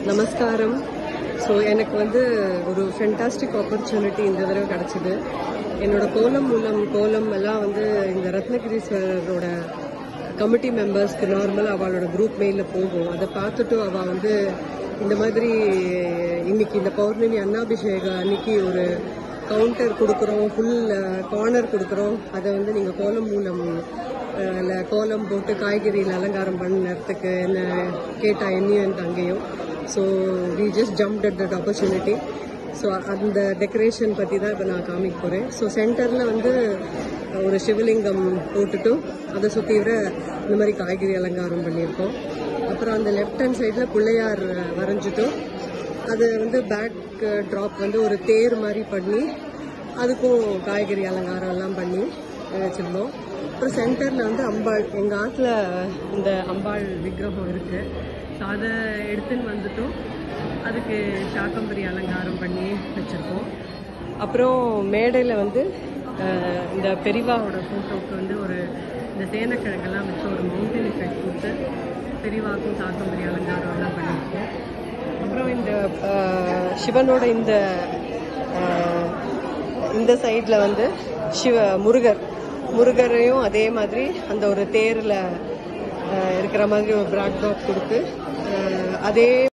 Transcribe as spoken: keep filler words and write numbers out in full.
நமஸ்காரம். ஸோ எனக்கு வந்து ஒரு ஃபென்டாஸ்டிக் ஆப்பர்ச்சுனிட்டி இந்த தடவை கிடச்சிது. என்னோட கோலம் மூலம் கோலம் எல்லாம் வந்து இந்த ரத்னகிரீஸ்வரரோட கமிட்டி மெம்பர்ஸ்க்கு நார்மலாக அவளோட குரூப் மெயிலில் போகும். அதை பார்த்துட்டு அவள் வந்து இந்த மாதிரி இன்னைக்கு இந்த பௌர்ணமி அன்னாபிஷேகம் அன்னைக்கு ஒரு கவுண்டர் கொடுக்குறோம், ஃபுல் கார்னர் கொடுக்குறோம், அதை வந்து நீங்கள் கோலம் மூலம் இல்லை கோலம் போட்டு காய்கறியில் அலங்காரம் பண்ணுறதுக்கு என்ன கேட்டால் என்னையும் என் தங்கையும். So we just jumped at that opportunity. So அந்த டெக்கரேஷன் பற்றி தான் இப்போ நான் காமிக்க போகிறேன். ஸோ சென்டரில் வந்து ஒரு சிவலிங்கம் போட்டுட்டு அதை சுற்றி விட இந்த மாதிரி காய்கறி அலங்காரம் பண்ணியிருக்கோம். அப்புறம் அந்த லெஃப்ட் ஹேண்ட் சைடில் பிள்ளையார் வரைஞ்சிட்டும் அது வந்து பேக் ட்ராப் வந்து ஒரு தேர் மாதிரி பண்ணி அதுக்கும் காய்கறி அலங்காரம் எல்லாம் பண்ணி வச்சுருந்தோம். அப்புறம் சென்டரில் வந்து அம்பாள், எங்கள் ஆற்றுல இந்த அம்பாள் விக்கிரகம் இருக்குது. ஸோ அதை எடுத்துன்னு வந்துட்டும் அதுக்கு சாக்கம்பரி அலங்காரம் பண்ணி வச்சுருக்கோம். அப்புறம் மேடையில் வந்து இந்த பெரியவாவோட ஃபோட்டோவுக்கு வந்து ஒரு இந்த சேனக்கிழங்கெல்லாம் வச்சு ஒரு மவுண்டன் எஃபெக்ட் கொடுத்து பெரியவாக்கும் சாக்கம்பரி அலங்காரம் எல்லாம் பண்ணியிருக்கோம். அப்புறம் இந்த சிவனோட இந்த இந்த சைடில் வந்து சிவ முருகர் முருகரையும் அதே மாதிரி அந்த ஒரு தேரில் இருக்கிற மாதிரி ஒரு பிராக் டாக் கொடுத்து அதே